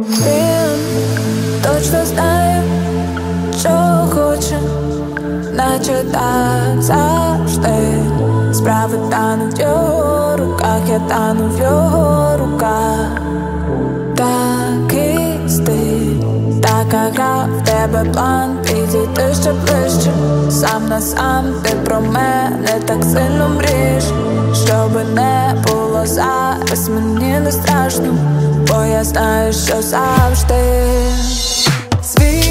Він точно знає, що хоче, наче так завжди. Справи тануть в його руках, я тану в його руках. Такий стиль, така гра, в тебе план, підійти ще ближче. Сам на сам ти про мене так сильно мрієш. Щоби не було зараз, мені не страшно, бо я знаю, що завжди світ